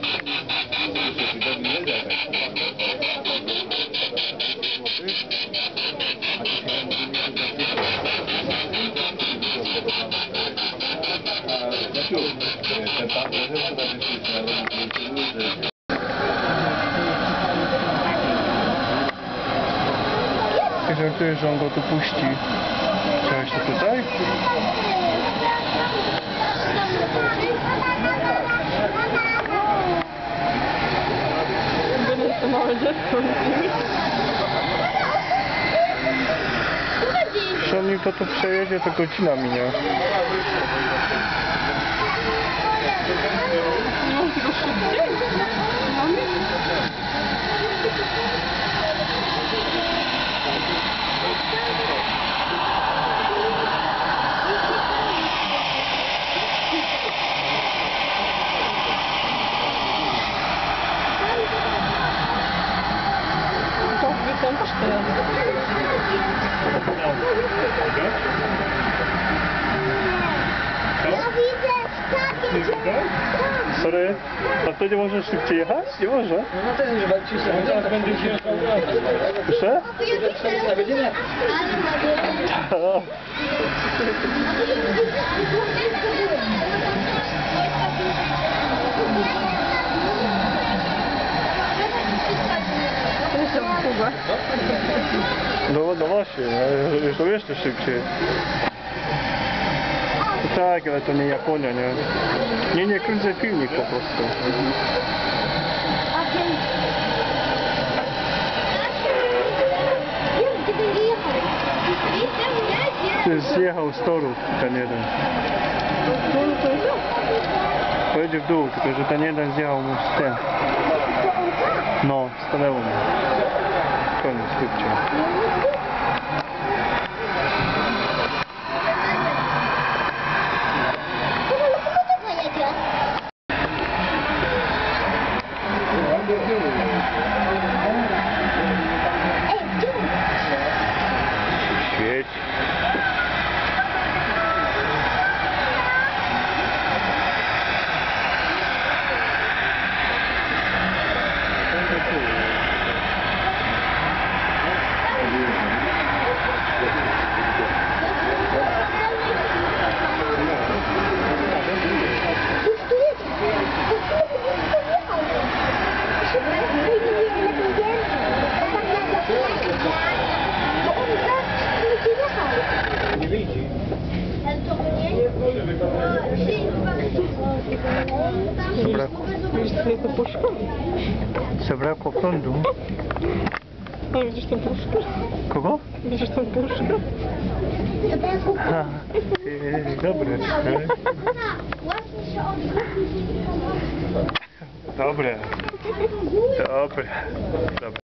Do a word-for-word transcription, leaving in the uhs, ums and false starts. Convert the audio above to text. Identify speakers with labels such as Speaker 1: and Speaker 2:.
Speaker 1: Żartuję, że on go tu puści. Chciałeś to tutaj?
Speaker 2: To małe dziecko.
Speaker 1: Jeśli on mi to tu przejedzie, to godzina minie.
Speaker 2: No, tylko szybciej. To wystąpisz teraz.
Speaker 1: Sorry, a to nie możesz szybciej jechać? Nie może.
Speaker 3: No to jest, że ci się zaraz będzie się
Speaker 1: Proszę?
Speaker 3: na godzinę.
Speaker 1: O.
Speaker 2: To jest długo.
Speaker 1: No, no właśnie, ale to jeszcze szybciej. Tak, ale to nie Japonia, nie? Nie, nie, kręcę filmik po prostu. Ty zjechał z toru ten jeden. Pojedzie w dół, tylko że ten jeden zjechał mu z ten. No, stanęło mu. Koniec, szybciej. Świeć.
Speaker 3: Nie widzi.
Speaker 1: Zabrakło.
Speaker 2: To puszka?
Speaker 1: Zabrakło prądu.
Speaker 2: A widzisz tę puszkę?
Speaker 1: Kogo?
Speaker 2: Widzisz tę puszkę?
Speaker 1: Ha, yy, dobre. Yy. Dobre. Dobre. Dobre.